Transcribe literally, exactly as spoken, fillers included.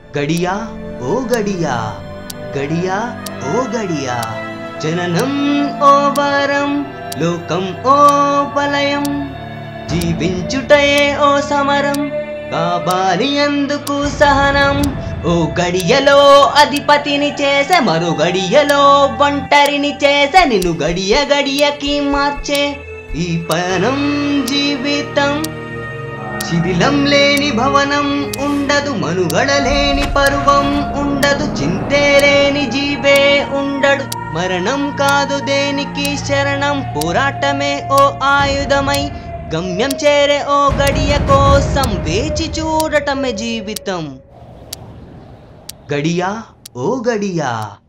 గడియా ఓ గడియా గడియా ఓ గడియా జననం ఓ వరం లోకం ఓ ప్రళయం జీవించుటయే ఓ సమరం కావాలి అందుకు సహనం ఓ గడియలో అధిపతిని చేసే మరో గడియలో ఒంటరిని చేసే నిన్ను గడియ గడియకి మార్చే ఈ పయనం జీవితం శిథిలం లేని భవనం ఉండదు మనుగడ లేని పర్వం ఉండదు చింతే లేని జీవే ఉండడు మరణం కాదు దేనికి శరణం పోరాటమే ఓ ఆయుధమై గమ్యం చేరే ఓ గడియ కోసం వేచి చూడటమే జీవితం గడియా ఓ గడియా।